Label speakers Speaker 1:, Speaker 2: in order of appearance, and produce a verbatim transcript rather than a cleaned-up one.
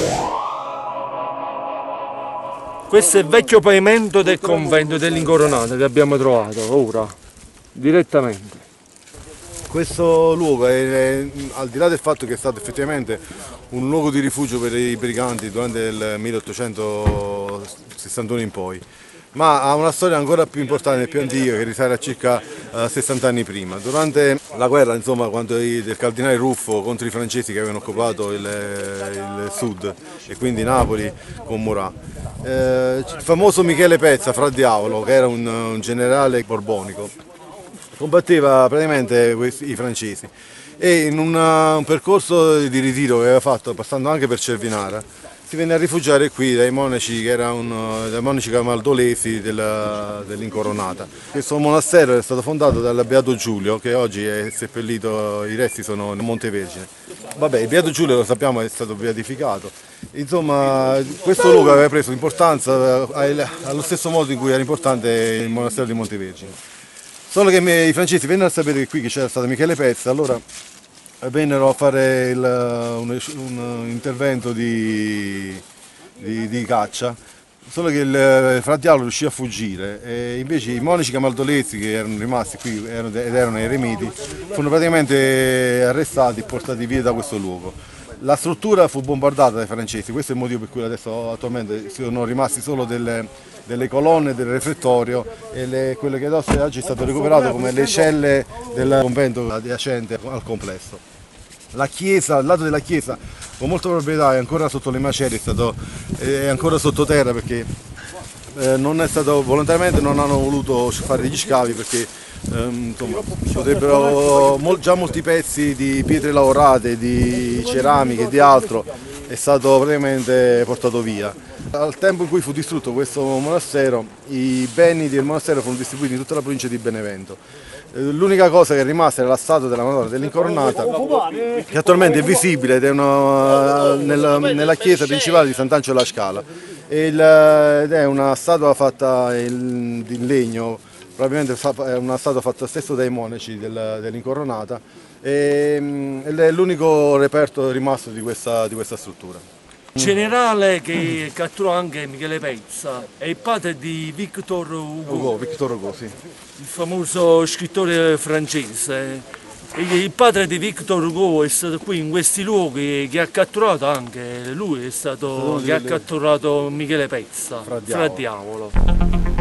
Speaker 1: Questo è il vecchio pavimento del convento dell'Incoronata che abbiamo trovato ora, direttamente.
Speaker 2: Questo luogo, è, è, al di là del fatto che è stato effettivamente un luogo di rifugio per i briganti durante il milleottocentosessantuno in poi, ma ha una storia ancora più importante e più antica che risale a circa uh, sessanta anni prima. Durante la guerra, insomma, quando i, del cardinale Ruffo contro i francesi che avevano occupato il, il sud e quindi Napoli con Murat, eh, il famoso Michele Pezza, Fra Diavolo, che era un, un generale borbonico, combatteva praticamente questi, i francesi e in una, un percorso di ritiro che aveva fatto passando anche per Cervinara si venne a rifugiare qui dai monaci che erano dai monaci camaldolesi dell'Incoronata. Questo monastero è stato fondato dal Beato Giulio, che oggi è seppellito, i resti sono nel Monte Vergine. Vabbè, il Beato Giulio, lo sappiamo, è stato beatificato. Insomma, questo luogo aveva preso importanza allo stesso modo in cui era importante il monastero di Monte Vergine. Solo che i francesi vennero a sapere che qui c'era stato Michele Pezza, allora vennero a fare il, un, un intervento di, di, di caccia, solo che il Fra Diavolo riuscì a fuggire e invece i monaci camaldolesi che erano rimasti qui erano, ed erano eremiti furono praticamente arrestati e portati via da questo luogo. La struttura fu bombardata dai francesi, questo è il motivo per cui adesso attualmente sono rimasti solo delle, delle colonne del refettorio e le, quello che oggi è stato recuperato come le celle del convento adiacente al complesso. La chiesa, al lato della chiesa, con molta probabilità è ancora sotto le macerie, è, stato, è ancora sottoterra perché eh, non è stato, volontariamente non hanno voluto fare gli scavi perché ehm, insomma, potrebbero, mol, già molti pezzi di pietre lavorate, di ceramiche e di altro è stato praticamente portato via. Al tempo in cui fu distrutto questo monastero, i beni del monastero furono distribuiti in tutta la provincia di Benevento. L'unica cosa che è rimasta è la statua della Madonna dell'Incoronata, che attualmente è visibile ed è una, nella, nella chiesa principale di Sant'Angelo alla Scala. Il, ed è una statua fatta in, in legno, probabilmente è una statua fatta stesso dai monaci del, dell'Incoronata, ed è l'unico reperto rimasto di questa, di questa struttura.
Speaker 1: Il generale che catturò anche Michele Pezza è il padre di Victor Hugo,
Speaker 2: Hugo, Victor Hugo, sì.
Speaker 1: Il famoso scrittore francese. Il padre di Victor Hugo è stato qui in questi luoghi che ha catturato anche lui, è stato che ha catturato Michele Pezza, Fra Diavolo. Fra Diavolo.